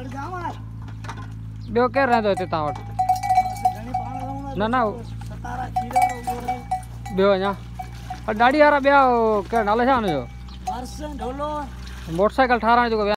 ॿियो केरु रहंदो हिते तव्हां वटि? न न ॿियो अञा ॾाढी वारा ॿिया कहिड़ा नालो छा हुनजो? मोटरसाइकिल ठाराइण जो